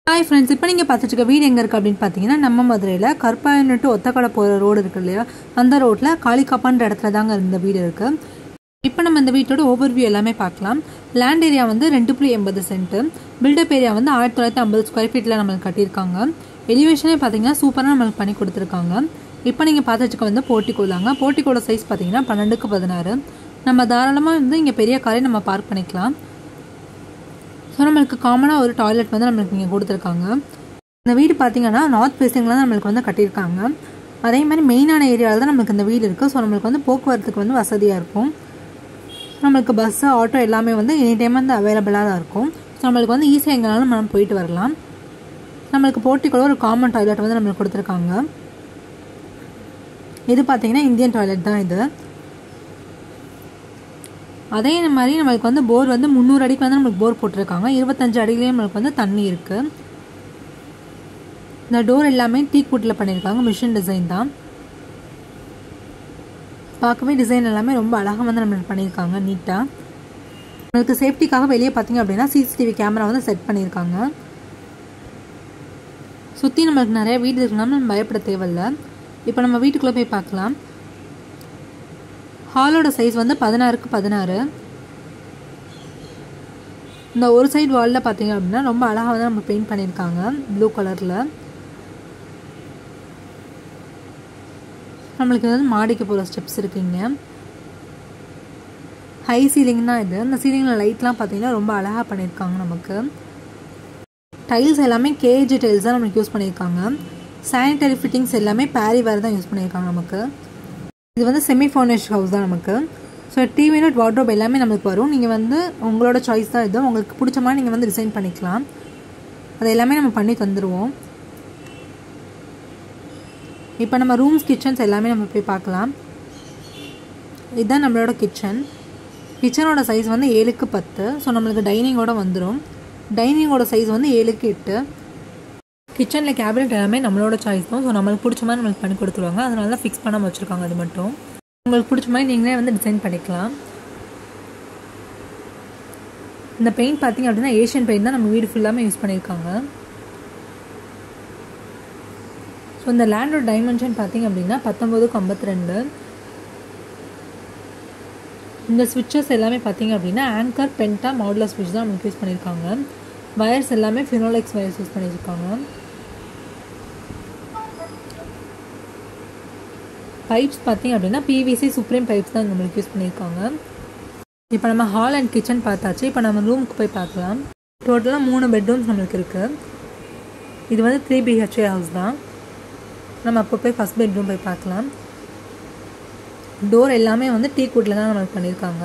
Hi friends, இப்போ நீங்க பார்த்துட்டு இருக்க வீடு எங்க இருக்கு அப்படினு பாத்தீங்கன்னா நம்ம மதுரையில கருப்பாயூரணி டு ஒத்தக்கடை போற ரோட் இருக்கு இல்லையா அந்த ரோட்ல காலிகப்பன்ற இடத்துல தாங்க இந்த வீடு இருக்கு. இப்போ நம்ம இந்த வீட்டோட ஓவர்வியூ எல்லாமே பார்க்கலாம். லேண்ட் ஏரியா வந்து 2.80 சென்ட். பில்டப் ஏரியா வந்து 1950 ஸ்கொயர் ஃபீட்ல நமக்கு கட்டியிருக்காங்க. எலிவேஷனே பாத்தீங்கன்னா சூப்பரா நமக்கு பண்ணி கொடுத்திருக்காங்க. இப்போ நீங்க பார்த்துட்டு இருக்க வந்து போர்ட்டிகோ தாங்க. போர்ட்டிகோட சைஸ் பாத்தீங்கன்னா 12x16. நம்ம தாராளமா வந்து இங்க பெரிய காரை நம்ம பார்க் பண்ணிக்கலாம். ஸோ நம்மளுக்கு காமனாக ஒரு டாய்லெட் வந்து நம்மளுக்கு இங்கே கொடுத்துருக்காங்க. இந்த வீடு பார்த்தீங்கன்னா நார்த் ஃபேஸிங்கில் தான் நம்மளுக்கு வந்து கட்டியிருக்காங்க. அதே மாதிரி மெயினான ஏரியாவில் தான் நம்மளுக்கு இந்த வீடு இருக்குது. ஸோ நம்மளுக்கு வந்து போக்குவரத்துக்கு வந்து வசதியாக இருக்கும். நம்மளுக்கு பஸ்ஸு ஆட்டோ எல்லாமே வந்து எனி டைம் வந்து அவைலபிளாக தான் இருக்கும். ஸோ நம்மளுக்கு வந்து ஈஸியாக எங்கேனாலும் நம்ம போயிட்டு வரலாம். நம்மளுக்கு போர்ட்டிகோல ஒரு காமன் டாய்லெட் வந்து நம்மளுக்கு கொடுத்துருக்காங்க. இது பார்த்தீங்கன்னா இந்தியன் டாய்லெட் தான் இது. அதே மாதிரி நம்மளுக்கு வந்து போர் வந்து 300 அடிக்கு வந்து நம்மளுக்கு போர் போட்டிருக்காங்க. 25 அடியிலேயே நம்மளுக்கு வந்து தண்ணி இருக்கு. இந்த டோர் எல்லாமே டீக் வுட்ல பண்ணியிருக்காங்க. மிஷின் டிசைன் தான். பார்க்கவே டிசைன் எல்லாமே ரொம்ப அழகாக வந்து நம்மளுக்கு பண்ணியிருக்காங்க நீட்டாக. நம்மளுக்கு சேஃப்டிக்காக வெளியே பார்த்தீங்க அப்படின்னா CCTV கேமரா வந்து செட் பண்ணியிருக்காங்க. சுற்றி நம்மளுக்கு நிறைய வீடு இருக்குனாலும் நம்ம பயப்பட தேவையில்லை. இப்போ நம்ம வீட்டுக்குள்ளே போய் பார்க்கலாம். ஹாலோட சைஸ் வந்து 16x16. இந்த ஒரு சைடு வாலில் பார்த்தீங்க அப்படின்னா ரொம்ப அழகாக வந்து நம்ம பெயிண்ட் பண்ணியிருக்காங்க ப்ளூ கலரில். நம்மளுக்கு வந்து மாடிக்கு போகிற ஸ்டெப்ஸ் இருக்குங்க. ஹை சீலிங் தான் இது. இந்த சீலிங்கில் லைட்லாம் பார்த்தீங்கன்னா ரொம்ப அழகாக பண்ணியிருக்காங்க. நமக்கு டைல்ஸ் எல்லாமே கேஜ் டைல்ஸ் தான் நம்மளுக்கு யூஸ் பண்ணியிருக்காங்க. சானிட்டரி ஃபிட்டிங்ஸ் எல்லாமே Parryware தான் யூஸ் பண்ணியிருக்காங்க. நமக்கு இது வந்து செமி ஃபர்னிஷ்ட் ஹவுஸ் தான் நமக்கு. ஸோ டிவி யூனிட் வார்ட்ரோப் எல்லாமே நம்மளுக்கு வரும். நீங்கள் வந்து உங்களோட சாய்ஸ் தான் இது. உங்களுக்கு பிடிச்ச மாதிரி நீங்கள் வந்து டிசைன் பண்ணிக்கலாம். அது எல்லாமே நம்ம பண்ணி தந்துடுவோம். இப்போ நம்ம ரூம்ஸ் கிச்சன்ஸ் எல்லாமே நம்ம போய் பார்க்கலாம். இதுதான் நம்மளோட கிச்சன். கிச்சனோட சைஸ் வந்து 7x10. ஸோ நம்மளுக்கு டைனிங்கோட வந்துடும். டைனிங்கோட சைஸ் வந்து 7x8. கிச்சனில் கேபினெட் எல்லாமே நம்மளோட சாய்ஸ் தான். ஸோ நம்மளுக்கு பிடிச்ச மாதிரி நம்மளுக்கு பண்ணி கொடுத்துருவாங்க. அதனால தான் ஃபிக்ஸ் பண்ணாமல் வச்சுருக்காங்க. அது மட்டும் உங்களுக்கு பிடிச்ச மாதிரி நீங்களே வந்து டிசைன் பண்ணிக்கலாம். இந்த பெயிண்ட் பார்த்தீங்க அப்படின்னா ஏஷியன் பெயிண்ட் தான் நம்ம வீடு ஃபுல்லாமே யூஸ் பண்ணியிருக்காங்க. ஸோ இந்த லேண்டோட டைமென்ஷன் பார்த்தீங்க அப்படின்னா 19x52. இந்த ஸ்விட்சஸ் எல்லாமே பார்த்தீங்க அப்படின்னா ஆங்கர் பென்டா மாடுலர் ஸ்விட்ச் தான் நமக்கு யூஸ் பண்ணியிருக்காங்க. வயர்ஸ் எல்லாமே ஃபினோலெக்ஸ் வயர்ஸ் யூஸ் பண்ணியிருக்காங்க. பைப்ஸ் பார்த்தீங்க அப்படின்னா PVC-Supreme பைப்ஸ் தான் நம்மளுக்கு யூஸ் பண்ணியிருக்காங்க. இப்போ நம்ம ஹால் அண்ட் கிச்சன் பார்த்தாச்சு. இப்போ நம்ம ரூமுக்கு போய் பார்க்கலாம். டோட்டலாக 3 பெட்ரூம்ஸ் நம்மளுக்கு இருக்குது. இது வந்து 3 BHK ஹவுஸ் தான். நம்ம அப்போ போய் ஃபஸ்ட் பெட்ரூம் போய் பார்க்கலாம். டோர் எல்லாமே வந்து டீக் வுட்ல தான் நம்மளுக்கு பண்ணியிருக்காங்க.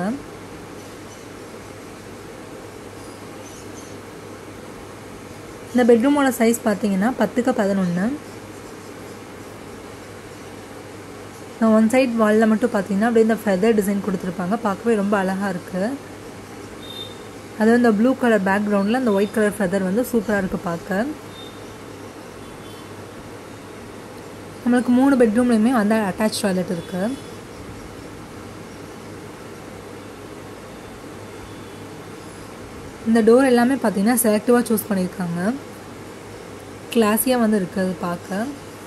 இந்த பெட்ரூமோட சைஸ் பார்த்தீங்கன்னா 10x11. ஒன் சைட் வாலில் மட்டும் பார்த்தீங்கன்னா அப்படியே இந்த ஃபெதர் டிசைன் கொடுத்துருப்பாங்க. பார்க்கவே ரொம்ப அழகாக இருக்குது. அது இந்த ப்ளூ கலர் பேக்ரவுண்டில் அந்த ஒயிட் கலர் ஃபெதர் வந்து சூப்பராக இருக்குது பார்க்க. நம்மளுக்கு 3 பெட்ரூம்லையுமே வந்து அட்டாச் டாய்லெட் இருக்குது. இந்த டோர் எல்லாமே பார்த்தீங்கன்னா செலக்டிவாக சூஸ் பண்ணியிருக்காங்க. கிளாஸியாக வந்து இருக்குது அது பார்க்க.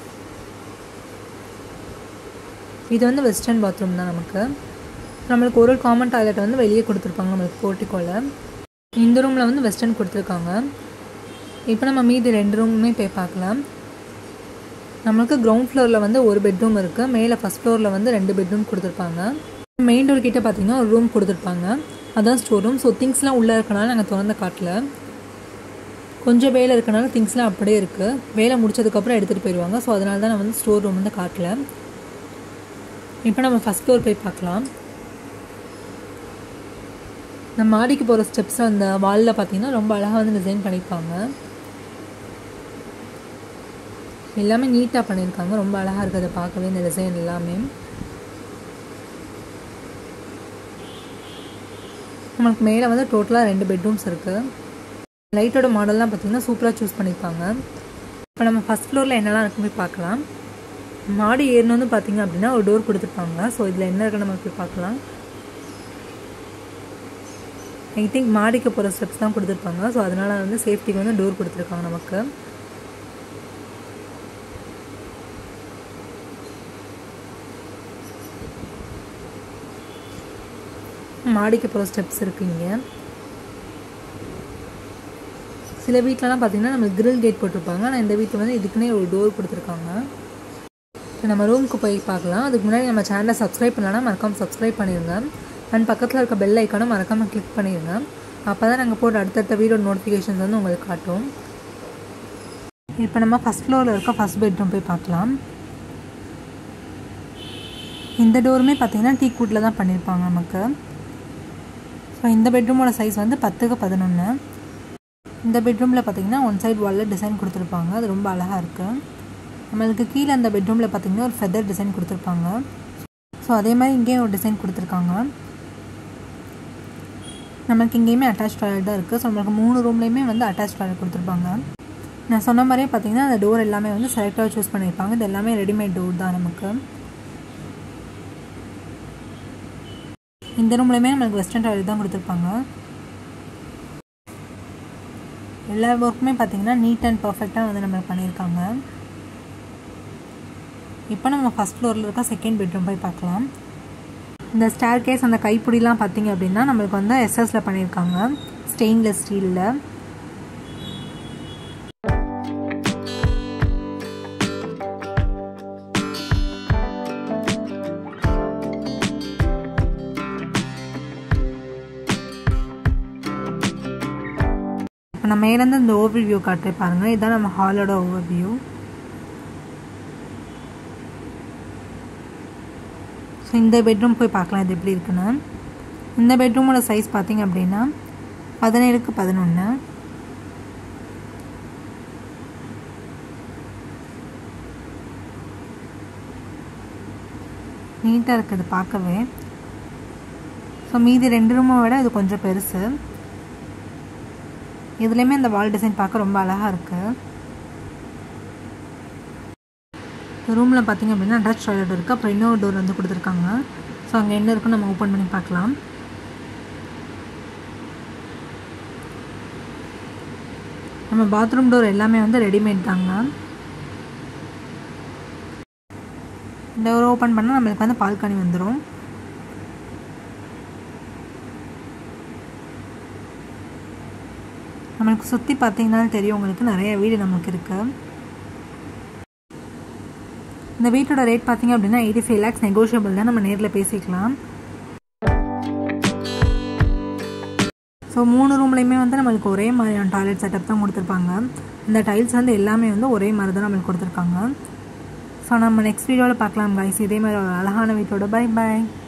இது வந்து வெஸ்டர்ன் பாத்ரூம் தான் நமக்கு. நம்மளுக்கு ஒரு காமன் டாய்லெட் வந்து வெளியே கொடுத்துருப்பாங்க நம்மளுக்கு போர்ட்டிகோவில். இந்த ரூமில் வந்து வெஸ்டர்ன் கொடுத்துருக்காங்க. இப்போ நம்ம மீதி 2 ரூமுமே போய் பார்க்கலாம். நம்மளுக்கு கிரவுண்ட் ஃப்ளோரில் வந்து ஒரு பெட்ரூம் இருக்குது. மேலே ஃபஸ்ட் ஃப்ளோரில் வந்து 2 பெட்ரூம் கொடுத்துருப்பாங்க. மெயின் டோர் கிட்டே பார்த்தீங்கன்னா ஒரு ரூம் கொடுத்துருப்பாங்க. அதான் ஸ்டோர் ரூம். ஸோ திங்ஸ்லாம் உள்ளே இருக்கனால நாங்கள் திறந்த காட்டல. கொஞ்சம் வேலை இருக்கனால திங்ஸ்லாம் அப்படியே இருக்குது. வேலை முடிச்சதுக்கப்புறம் எடுத்துகிட்டு போயிடுவாங்க. ஸோ அதனால தான் நான் வந்து ஸ்டோர் ரூம் வந்து காட்டல. இப்போ நம்ம ஃபஸ்ட் ஃப்ளோர் போய் பார்க்கலாம். நம்ம மாடிக்கு போகிற ஸ்டெப்ஸ் அந்த வாலில் பார்த்தீங்கன்னா ரொம்ப அழகாக வந்து டிசைன் பண்ணியிருப்பாங்க. எல்லாமே நீட்டாக பண்ணியிருக்காங்க. ரொம்ப அழகாக இருக்குது அதை பார்க்கவே இந்த டிசைன் எல்லாமே. நமக்கு மேலே வந்து டோட்டலாக 2 பெட்ரூம்ஸ் இருக்குது. லைட்டோட மாடல்லாம் பார்த்தீங்கன்னா சூப்பராக சூஸ் பண்ணியிருப்பாங்க. இப்போ நம்ம ஃபஸ்ட் ஃப்ளோரில் என்னெல்லாம் இருக்குன்னு போய் பார்க்கலாம். மாடி ஏறணும்னு பார்த்தீங்க அப்படின்னா ஒரு டோர் கொடுத்துருப்பாங்க. ஸோ இதில் என்ன இருக்குன்னு நம்ம போய் பார்க்கலாம். ஐ திங்க் மாடிக்கு போகிற ஸ்டெப்ஸ் தான் கொடுத்துருப்பாங்க. ஸோ அதனால் வந்து சேஃப்டிக்கு வந்து டோர் கொடுத்துருக்காங்க நமக்கு. மாடிக்கு போகிற ஸ்டெப்ஸ் இருக்குங்க. சில வீட்டிலலாம் பார்த்திங்கன்னா நம்மளுக்கு கிரில் கேட் போட்டிருப்பாங்க. ஆனால் இந்த வீட்டில் வந்து இதுக்குன்னே ஒரு டோர் கொடுத்துருக்காங்க. இப்போ நம்ம ரூமுக்கு போய் பார்க்கலாம். அதுக்கு முன்னாடி நம்ம சேனலை சப்ஸ்கிரைப் பண்ணலன்னா மறக்காமல் சப்ஸ்கிரைப் பண்ணிடுங்க. அண்ட் பக்கத்தில் இருக்க பெல் ஐக்கானும் மறக்காமல் கிளிக் பண்ணிடுங்க. அப்போ தான் நாங்கள் போட்டு அடுத்தடுத்த வீடியோ நோட்டிஃபிகேஷன்ஸ் வந்து உங்களுக்கு காட்டும். இப்போ நம்ம ஃபஸ்ட் ஃப்ளோரில் இருக்க ஃபஸ்ட் பெட்ரூம் போய் பார்க்கலாம். இந்த டோருமே பார்த்திங்கன்னா டீ கூட்டில் தான் பண்ணியிருப்பாங்க நமக்கு. ஸோ இந்த பெட்ரூமோட சைஸ் வந்து 10x11. இந்த பெட்ரூமில் பார்த்திங்கன்னா ஒன் சைட் வாலில் டிசைன் கொடுத்துருப்பாங்க. அது ரொம்ப அழகாக இருக்குது. நம்மளுக்கு கீழே அந்த பெட்ரூமில் பார்த்திங்கன்னா ஒரு ஃபெதர் டிசைன் கொடுத்துருப்பாங்க. ஸோ அதே மாதிரி இங்கேயும் ஒரு டிசைன் கொடுத்துருக்காங்க. நமக்கு இங்கேயுமே அட்டாச் டாய்லெட் தான் இருக்குது. ஸோ நம்மளுக்கு 3 ரூம்லேயுமே வந்து அட்டாச் டாய்லெட் கொடுத்துருப்பாங்க. நான் சொன்ன மாதிரியே பார்த்திங்கன்னா அந்த டோர் எல்லாமே வந்து செலக்டாக சூஸ் பண்ணியிருப்பாங்க. இது எல்லாமே ரெடிமேட் டோர் தான் நமக்கு. இந்த ரூம்லேயுமே நம்மளுக்கு வெஸ்டர்ன் டாய்லெட் தான் கொடுத்துருப்பாங்க. எல்லா ஒர்க்குமே பார்த்திங்கன்னா நீட் அண்ட் பர்ஃபெக்டாக வந்து நம்மளுக்கு பண்ணியிருக்காங்க. இப்போ நம்ம ஃபஸ்ட் ஃப்ளோரில் இருக்க செகண்ட் பெட்ரூம் போய் பார்க்கலாம். இந்த ஸ்டேர் கேஸ் அந்த கைப்பிடிலாம் பார்த்திங்க அப்படின்னா நம்மளுக்கு வந்து எஸ்எஸில் பண்ணியிருக்காங்க, ஸ்டெயின்லெஸ் ஸ்டீலில். இப்போ நான் மேலேருந்து இந்த ஓவர் வியூ காட்டுறேன் பாருங்கள். இதுதான் நம்ம ஹாலோட ஓவர் வியூ. ஸோ இந்த பெட்ரூம் போய் பார்க்கலாம் இது எப்படி இருக்குன்னு. இந்த பெட்ரூமோட சைஸ் பார்த்திங்க அப்படின்னா 17x11. நீட்டாக இருக்குது பார்க்கவே. ஸோ மீதி 2 ரூமை விட இது கொஞ்சம் பெருசு. இதுலேயுமே அந்த வால் டிசைன் பார்க்க ரொம்ப அழகாக இருக்குது. ரூமில் பார்த்திங்க அப்படின்னா அட்டாச் டாய்லெட் இருக்குது. அப்புறம் இன்னொரு டோர் வந்து கொடுத்துருக்காங்க. ஸோ அங்கே என்ன இருக்குன்னு நம்ம ஓப்பன் பண்ணி பார்க்கலாம். நம்ம பாத்ரூம் டோர் எல்லாமே வந்து ரெடிமேட் தாங்க. இந்த டோர் ஓப்பன் பண்ணால் நம்மளுக்கு வந்து பால்கனி வந்துடும். நம்மளுக்கு சுற்றி பார்த்திங்கனாலும் தெரியும் உங்களுக்கு நிறைய வீடு நமக்கு இருக்குது. இந்த வீட்டோட ரேட் பார்த்திங்க அப்படின்னா 85 lakhs நெகோஷியபிள் தான். நம்ம நேரில் பேசிக்கலாம். ஸோ 3 ரூம்லேயுமே வந்து நம்மளுக்கு ஒரே மாதிரியான டாய்லெட் செட்டப் தான் கொடுத்துருப்பாங்க. இந்த டைல்ஸ் வந்து எல்லாமே வந்து ஒரே மாதிரி தான் நம்மளுக்கு கொடுத்துருக்காங்க. ஸோ நம்ம நெக்ஸ்ட் வீடியோவில் பார்க்கலாம் கைஸ். இதே மாதிரி ஒரு அழகான வீட்டோட பை பாய்.